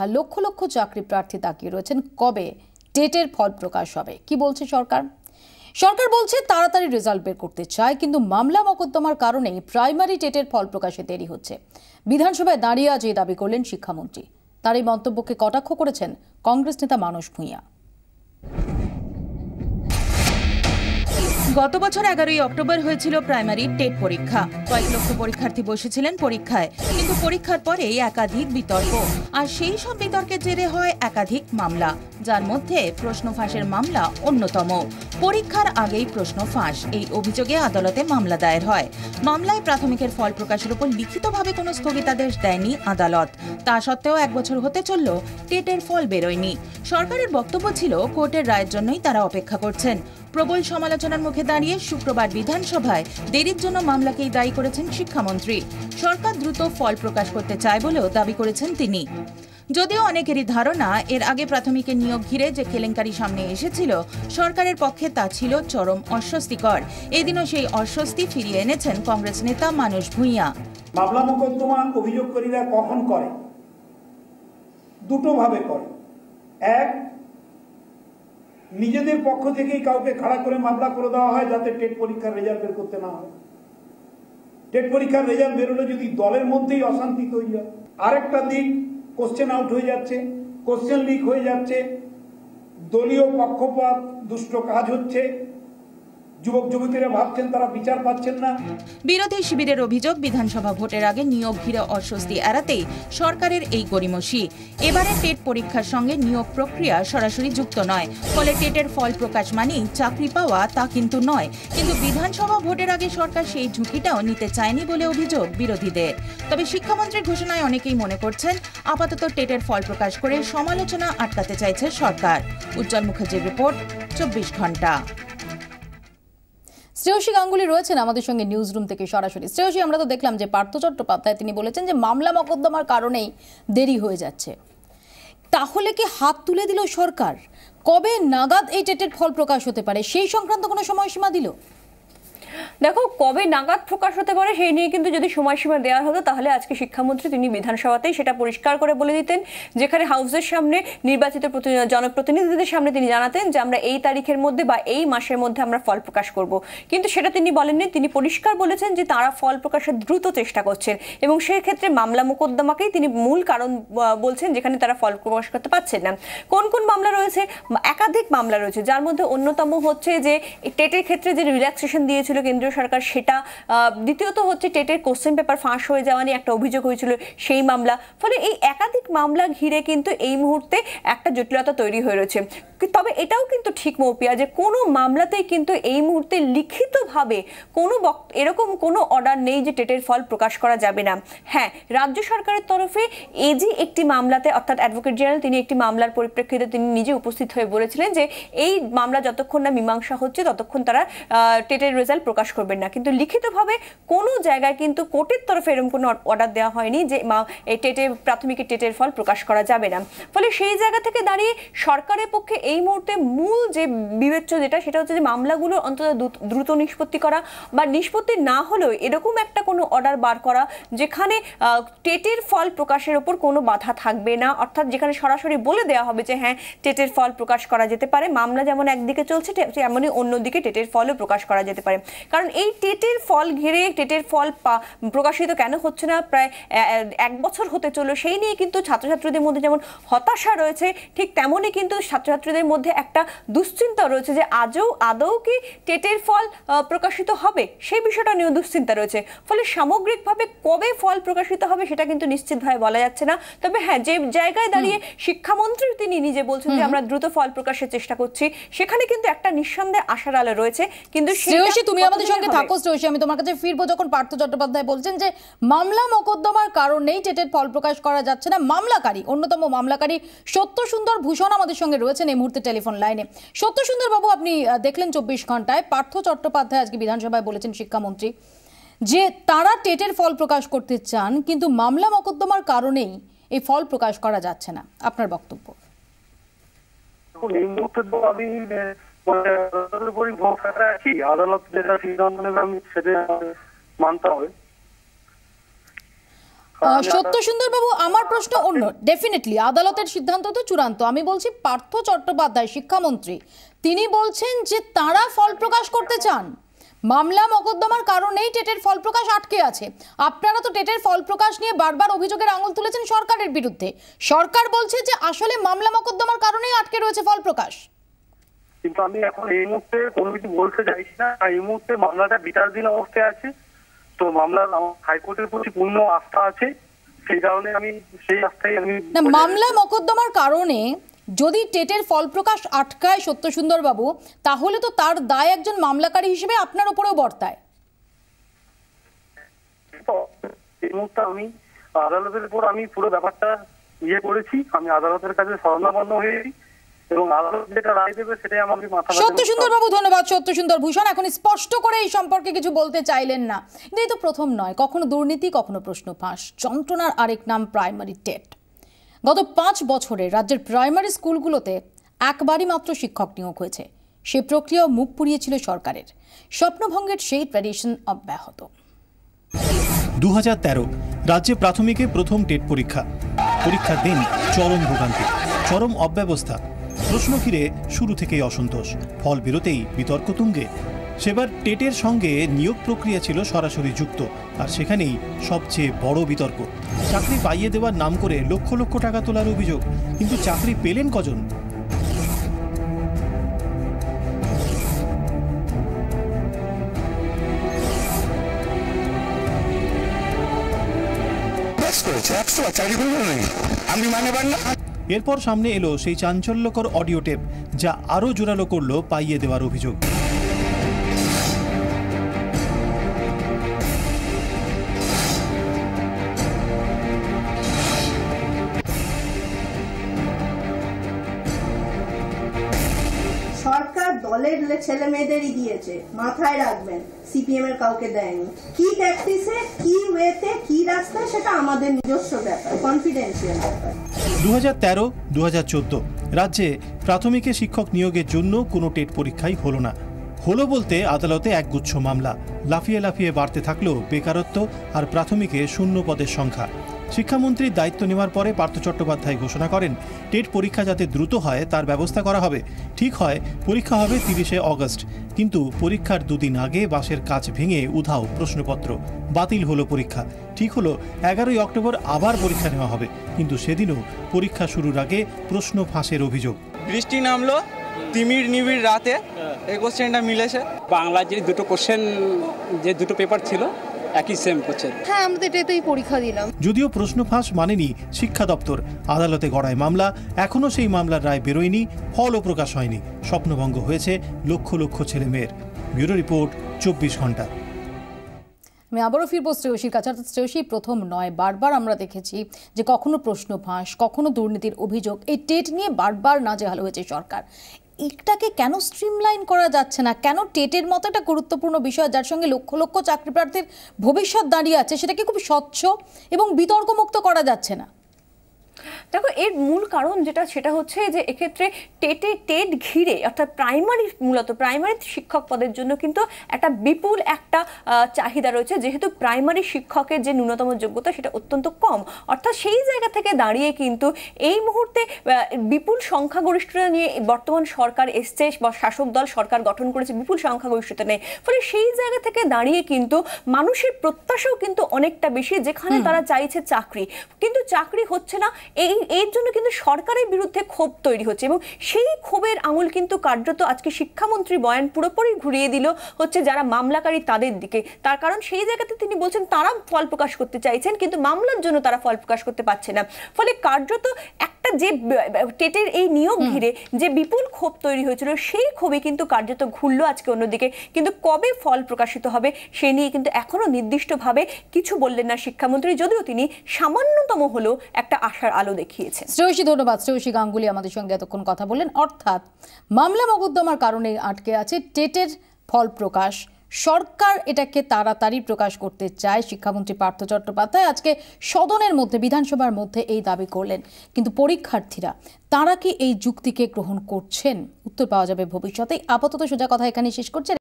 আর লক্ষ লক্ষ চাকরি প্রার্থী তাকিয়ে রয়েছেন কবে টেটের ফল প্রকাশ হবে। কি বলছে সরকার? সরকার বলছে তাড়াতাড়ি রেজাল্ট বের করতে চায়, কিন্তু মামলা মোকদ্দমার কারণে প্রাইমারি টেটের ফল প্রকাশে দেরি হচ্ছে। বিধানসভায় দাঁড়িয়ে আজ এই দাবি করলেন শিক্ষামন্ত্রী। তার এই মন্তব্যকে কটাক্ষ করেছেন কংগ্রেস নেতা মানস ভূঁইয়া। গত বছর 11ই অক্টোবর হয়েছিল প্রাইমারি টেট পরীক্ষা। কয়েক লক্ষ পরীক্ষার্থী বসেছিলেন পরীক্ষায়, কিন্তু পরীক্ষার পরে একাধিক বিতর্ক, আর সেই সব বিতর্কের জেরে হয় একাধিক মামলা, যার মধ্যে প্রশ্ন ফাঁসের মামলা অন্যতম। পরীক্ষার আগেই প্রশ্ন ফাঁস, এই অভিযোগে আদালতে মামলা দায়ের হয়। মামলায় প্রাথমিকের ফল প্রকাশের উপর লিখিতভাবে কোনো স্থগিতাদেশ দেয়নি আদালত। তা সত্ত্বেও 1 বছর হতে চলল, টেটের ফল বেরোয়নি। সরকারের বক্তব্য ছিল কোর্টের রায়ের জন্যই তারা অপেক্ষা করছেন। প্রবল সমালোচনার মুখে দাঁড়িয়ে শুক্রবার বিধানসভায় দেরির জন্য মামলাকেই দায়ী করেছেন শিক্ষামন্ত্রী। সরকার দ্রুত ফল প্রকাশ করতে চায় বলেও দাবি করেছেন তিনি। যদিও অনেকেরই ধারণা এর আগে প্রাথমিকের নিয়োগ ঘিরে যে কেলেঙ্কারি সামনে এসেছিল, সরকারের পক্ষে তা ছিল চরম অস্বস্তিকর। এদিনও সেই অস্বস্তি ফিরিয়ে এনেছেন কংগ্রেস নেতা মানস ভূঁইয়া। মামলা মোকদ্দমা অভিযোগকারীরা কখন করে? দুটো ভাবে করে। এক, নিজেদের পক্ষ থেকেই কাউকে খাড়া করে মামলা করে দেওয়া হয় যাতে টেট পরীক্ষার রেজাল্ট বের করতে না হয়। টেট পরীক্ষার রেজাল্ট বেরোলে যদি দলের মধ্যেই অশান্তি তৈরি হয়। আরেকটা দিক, কোশ্চেন আউট হয়ে যাচ্ছে, কোশ্চেন লিক হয়ে যাচ্ছে, দলীয় পক্ষপাত দুষ্ট কাজ হচ্ছে, যুবক যুবতীরা ভাবছেন তারা বিচার পাচ্ছেন না। বিরোধী শিবিরের অভিযোগ, বিধানসভা ভোটের আগে নিয়োগ ঘিরে অস্বস্তি এড়াতেই সরকারের এই গড়িমসি। এবারে টেট পরীক্ষার সঙ্গে নিয়োগ প্রক্রিয়া সরাসরি যুক্ত নয়, ফলে টেটের ফল প্রকাশ মানেই চাকরি পাওয়া তা কিন্তু নয়। কিন্তু বিধানসভা ভোটের আগে সরকার সেই ঝুঁকিটাও নিতে চায়নি বলে অভিযোগ বিরোধীদের। তবে শিক্ষামন্ত্রীর ঘোষণায় অনেকেই মনে করছেন আপাতত টেটের ফল প্রকাশ করে সমালোচনা আটকাতে চাইছে সরকার। উজ্জ্বল মুখার্জির রিপোর্ট, 24 ঘন্টা। শ্রেয়সী গাঙ্গুলি রয়েছেন আমাদের সঙ্গে নিউজ রুম থেকে সরাসরি। শ্রেয়সী, আমরা তো দেখলাম যে পার্থ চট্টোপাধ্যায় তিনি বলেছেন যে মামলা মোকদ্দমার কারণেই দেরি হয়ে যাচ্ছে। তাহলে কি হাত তুলে দিল সরকার? কবে নাগাদ এই টেটের ফল প্রকাশ হতে পারে সেই সংক্রান্ত কোনো সময়সীমা দিল? দেখো, কবে নাগাদ প্রকাশ হতে পারে সেই নিয়ে কিন্তু যদি সময়সীমা দেওয়া হতো তাহলে আজকে শিক্ষামন্ত্রী তিনি বিধানসভাতেই সেটা পরিষ্কার করে বলে দিতেন, যেখানে হাউসের সামনে নির্বাচিত জনপ্রতিনিধিদের সামনে তিনি জানাতেন যে আমরা এই তারিখের মধ্যে বা এই মাসের মধ্যে আমরা ফল প্রকাশ করব। কিন্তু সেটা তিনি বলেননি। তিনি পরিষ্কার বলেছেন যে তারা ফল প্রকাশের দ্রুত চেষ্টা করছেন, এবং সেই ক্ষেত্রে মামলা মোকদ্দমাকেই তিনি মূল কারণ বলছেন যেখানে তারা ফল প্রকাশ করতে পারছেন না। কোন কোন মামলা রয়েছে? একাধিক মামলা রয়েছে, যার মধ্যে অন্যতম হচ্ছে যে টেটের ক্ষেত্রে যে রিল্যাক্সেশন দিয়েছিল কেন্দ্রীয় সরকার সেটা, দ্বিতীয়ত হচ্ছে টেটের কোশ্চেন পেপার ফাঁস হয়ে যাওয়া নিয়ে একটা অভিযোগ হয়েছিল সেই মামলা। ফলে এই একাধিক মামলা ঘিরে কিন্তু এই মুহূর্তে একটা জটিলতা তৈরি হয়ে রয়েছে। তবে এটাও কিন্তু ঠিক মৌপিয়া যে কোনো মামলাতেই কিন্তু এই মুহূর্তে লিখিতভাবে কোনো এরকম কোনো অর্ডার নেই যে টেটের ফল প্রকাশ করা যাবে না। হ্যাঁ, রাজ্য সরকারের তরফে এজি একটি মামলাতে, অর্থাৎ অ্যাডভোকেট জেনারেল তিনি একটি মামলার পরিপ্রেক্ষিতে তিনি নিজে উপস্থিত হয়ে বলেছিলেন যে এই মামলা যতক্ষণ না মীমাংসা হচ্ছে ততক্ষণ তারা টেটের রেজাল্ট প্রকাশ করবেন না। কিন্তু লিখিতভাবে কোনো জায়গায় কিন্তু কোর্টের তরফে এরকম কোনো অর্ডার দেওয়া হয়নি যে প্রাথমিকের টেটের ফল প্রকাশ করা যাবে না। ফলে সেই জায়গা থেকে দাঁড়িয়ে সরকারের পক্ষে এই মুহূর্তে মূল যে বিবেচ্য যেটা, সেটা হচ্ছে যে মামলাগুলো অন্তত দ্রুত নিষ্পত্তি করা, বা নিষ্পত্তি না হলেও এরকম একটা কোনো অর্ডার বার করা যেখানে টেটের ফল প্রকাশের ওপর কোনো বাধা থাকবে না, অর্থাৎ যেখানে সরাসরি বলে দেওয়া হবে যে হ্যাঁ টেটের ফল প্রকাশ করা যেতে পারে। মামলা যেমন একদিকে চলছে তেমনই অন্যদিকে টেটের ফলও প্রকাশ করা যেতে পারে। কারণ এই টেটের ফল ঘিরে টেটের ফল প্রকাশিত কেন হচ্ছে না, প্রায় 1 বছর হতে চললো, সেই নিয়ে কিন্তু ছাত্রছাত্রীদের মধ্যে যেমন হতাশা রয়েছে, ঠিক তেমনই কিন্তু ছাত্রছাত্রীদের মধ্যে একটা দুশ্চিন্তা রয়েছে যে আদৌ কি টেটের ফল প্রকাশিত হবে, সেই বিষয়টা নিয়ে দুশ্চিন্তা রয়েছে। ফলে সামগ্রিকভাবে কবে ফল প্রকাশিত হবে সেটা কিন্তু নিশ্চিতভাবে বলা যাচ্ছে না। তবে হ্যাঁ, যে জায়গায় দাঁড়িয়ে শিক্ষামন্ত্রী তিনি নিজে বলছেন যে আমরা দ্রুত ফল প্রকাশের চেষ্টা করছি, সেখানে কিন্তু একটা নিঃসন্দেহে আশার আলো রয়েছে। কিন্তু তুমি আমাদের সঙ্গে থাকো শ্রেয়সী, আমি তোমার কাছে ফিরবো। যখন পার্থ চট্টোপাধ্যায় বলছেন যে মামলা মোকদ্দমার কারণেই টেটের ফল প্রকাশ করা যাচ্ছে না, অন্যতম মামলাকারী সত্য সুন্দর ভূষণ আমাদের সঙ্গে রয়েছেন এই মুহূর্তে টেলিফোন লাইনে। সত্য সুন্দর বাবু, আপনি দেখলেন 24 ঘন্টায় পার্থ চট্টোপাধ্যায় আজকে বিধানসভায় বলেছেন শিক্ষামন্ত্রী যে তারা টেটের ফল প্রকাশ করতে চান, কিন্তু মামলা মোকদ্দমার কারণেই এই ফল প্রকাশ করা যাচ্ছে না। আপনার বক্তব্য? এই মুহূর্তে তো আমি আদালত যেটা সিদ্ধান্ত নেবে আমি সেটা মানতে হবে। সত্য সুন্দর বাবু, আমার প্রশ্ন অন্য। ডেফিনেটলি আদালতের সিদ্ধান্ত তো চূড়ান্ত। আমি বলছি পার্থ চট্টোপাধ্যায় শিক্ষামন্ত্রী, তিনি বলছেন যে তারা ফল প্রকাশ করতে চান, মামলা মোকদ্দমার কারণেই টেটের ফল প্রকাশ আটকে আছে। আপনারা তো টেটের ফল প্রকাশ নিয়ে বারবার অভিযোগের আঙুল তুলেছেন সরকারের বিরুদ্ধে। সরকার বলছে যে আসলে মামলা মোকদ্দমার কারণেই আটকে রয়েছে ফল প্রকাশ। কিন্তু আমি এখন এই মুহূর্তে কোনো কিছু বলতে চাইছি না। এই মুহূর্তে মামলাটা বিচারাধীন অবস্থায় আছে, তো মামলার হাইকোর্টের প্রতি পূর্ণ আস্থা আছে, সেই কারণে আমি সেই আস্থায় আমি না, মামলা মোকদ্দমার কারণে যদি টেটের ফল প্রকাশ আটকায় সত্য সুন্দর বাবু, তাহলে তো তার দায় একজন মামলাকারী হিসেবে আপনার উপরেও বর্তায়। এই মুহূর্তে আমি আদালতের উপর আমি পুরো ব্যাপারটা করেছি। আমি আদালতের কাছে শরণাপন্ন হয়েছি এবং আদালত যেটা রায় দেবে সেটাই আমাকে মাথা। সত্য সুন্দর বাবু ধন্যবাদ। সত্য সুন্দর ভূষণ এখন স্পষ্ট করে এই সম্পর্কে কিছু বলতে চাইলেন না, কিন্তু এই তো প্রথম নয়, কখনো দুর্নীতি কখনো প্রশ্ন ফাঁস। যন্ত্রণার আরেক নাম প্রাইমারি টেট। গত 5 বছরে রাজ্যের প্রাইমারি স্কুলগুলোতে একবারই মাত্র শিক্ষক নিয়োগ হয়েছে। সে প্রক্রিয়াও মুখ পুড়িয়েছিল সরকারের। স্বপ্নভঙ্গের সেই ট্র্যাডিশন অব্যাহত। 2013 রাজ্যে প্রাথমিকে প্রথম টেট পরীক্ষার দিন চরম ভোগান্তি, চরম অব্যবস্থা। প্রশ্ন ঘিরে শুরু থেকেই অসন্তোষ, ফল বেরোতেই বিতর্ক তুঙ্গে। সেবার টেটের সঙ্গে নিয়োগ প্রক্রিয়া ছিল সরাসরি যুক্ত, আর সেখানেই সবচেয়ে বড় বিতর্ক। চাকরি পাইয়ে দেওয়ার নাম করে লক্ষ লক্ষ টাকা তোলার অভিযোগ, কিন্তু চাকরি পেলেন কজন? এরপর সামনে এলো সেই চাঞ্চল্যকর অডিও টেপ, যা আরও জোরালো করলো পাইয়ে দেওয়ার অভিযোগ। সরকার দলের ছেলে মেয়েদেরই দিয়েছে, মাথায় রাখবেন, সিপিএম এর কাউকে দেয়নি। কি প্র্যাকটিসে, কি ওয়েতে, কি রাস্তায়, সেটা আমাদের নিজস্ব ব্যাপার, কনফিডেন্সিয়াল ব্যাপার। 2013-2014 রাজ্যে প্রাথমিকে শিক্ষক নিয়োগের জন্য কোনো টেট পরীক্ষাই হলো না। হলো বলতে আদালতে একগুচ্ছ মামলা, লাফিয়ে লাফিয়ে বাড়তে থাকলো বেকারত্ব আর প্রাথমিকে শূন্য পদের সংখ্যা। শিক্ষামন্ত্রীর দায়িত্ব নেওয়ার পরে পার্থ চট্টোপাধ্যায় ঘোষণা করেন টেট পরীক্ষা যাতে দ্রুত হয় তার ব্যবস্থা করা হবে। ঠিক হয়, পরীক্ষা হবে 30শে অগস্ট, কিন্তু পরীক্ষার 2 দিন আগে বাসের কাচ ভেঙে উধাও প্রশ্নপত্র। বাতিল হলো পরীক্ষা। ঠিক হলো 11ই অক্টোবর আবার পরীক্ষা নেওয়া হবে, কিন্তু সেদিনও পরীক্ষা শুরুর আগে প্রশ্ন ফাঁসের অভিযোগ। বৃষ্টি নামলো তিমির নিবিড় রাতে, এই কোশ্চেনটা মিলেছে। বাংলার যে দুটো কোশ্চেন, যে দুটো পেপার ছিল একই সেম কোশ্চেন। হ্যাঁ, আমরা তো এটাতেই পরীক্ষা দিলাম। যদিও প্রশ্ন ফাঁস মানেনি শিক্ষা দপ্তর, আদালতে গড়ায় মামলা, এখনো সেই মামলার রায় বেরোয়নি, ফলও প্রকাশ হয়নি। স্বপ্নভঙ্গ হয়েছে লক্ষ লক্ষ ছেলে মেয়ের। ব্যুরো রিপোর্ট, 24 ঘন্টা। আমি আবারও ফিরবো শ্রেয়সীর কাছে। শ্রেয়সী, প্রথম নয়, বারবার আমরা দেখেছি যে কখনো প্রশ্ন ফাঁস, কখনো দুর্নীতির অভিযোগ। এই টেট নিয়ে বারবার নাজেহাল হয়েছে সরকার। এটাকে কেন স্ট্রিমলাইন করা যাচ্ছে না? কেন টেটের মতো একটা গুরুত্বপূর্ণ বিষয়, যার সঙ্গে লক্ষ লক্ষ চাকরি প্রার্থীর ভবিষ্যৎ দাঁড়িয়ে আছে, সেটাকে খুব স্বচ্ছ এবং বিতর্কমুক্ত করা যাচ্ছে না? দেখো, এর মূল কারণ যেটা, সেটা হচ্ছে যে এক্ষেত্রে টেট ঘিরে, অর্থাৎ মূলত প্রাইমারি শিক্ষক পদের জন্য কিন্তু একটা বিপুল একটা চাহিদা রয়েছে, যেহেতু প্রাইমারি শিক্ষকের যে ন্যূনতম যোগ্যতা সেটা অত্যন্ত কম। অর্থাৎ সেই জায়গা থেকে দাঁড়িয়ে কিন্তু এই মুহূর্তে বিপুল সংখ্যাগরিষ্ঠতা নিয়ে বর্তমান সরকার এসছে, বা শাসক দল সরকার গঠন করেছে বিপুল সংখ্যাগরিষ্ঠতা নেই। ফলে সেই জায়গা থেকে দাঁড়িয়ে কিন্তু মানুষের প্রত্যাশাও কিন্তু অনেকটা বেশি, যেখানে তারা চাইছে চাকরি, কিন্তু চাকরি হচ্ছে না। এর জন্য কিন্তু সরকারের বিরুদ্ধে ক্ষোভ তৈরি হচ্ছে, এবং সেই ক্ষোভের আঙুল কিন্তু কার্যত আজকে শিক্ষামন্ত্রী বয়ান পুরোপুরি ঘুরিয়ে দিল হচ্ছে যারা মামলাকারী তাদের দিকে। তার কারণ সেই জায়গাতে তিনি বলছেন তারা ফল প্রকাশ করতে চাইছেন, কিন্তু মামলার জন্য তারা ফল প্রকাশ করতে পারছে না। ফলে কার্যত একটা যে টেটের এই নিয়োগ ঘিরে যে বিপুল ক্ষোভ তৈরি হয়েছিল, সেই ক্ষোভে কিন্তু কার্যত ঘুরলো আজকে অন্যদিকে। কিন্তু কবে ফল প্রকাশিত হবে সে নিয়ে কিন্তু এখনো নির্দিষ্টভাবে কিছু বললেন না শিক্ষামন্ত্রী, যদিও তিনি সামান্যতম হলেও একটা আশার আলো দেখিয়েছেন। শ্রেয়সী, ধন্যবাদ। শ্রেয়সী গাঙ্গুলি আমাদের সঙ্গে এতক্ষণ কথা বললেন। অর্থাৎ মামলা মোকদ্দমার কারণে আটকে আছে টেটের ফল প্রকাশ। সরকার এটাকে তাড়াতাড়ি প্রকাশ করতে চায়। শিক্ষামন্ত্রী পার্থ চট্টোপাধ্যায় আজকে সদনের মধ্যে, বিধানসভার মধ্যে এই দাবি করলেন, কিন্তু পরীক্ষার্থীরা তারা কি এই যুক্তিকে গ্রহণ করছেন? উত্তর পাওয়া যাবে ভবিষ্যতে। আপাতত সোজা কথা এখানে শেষ করছে।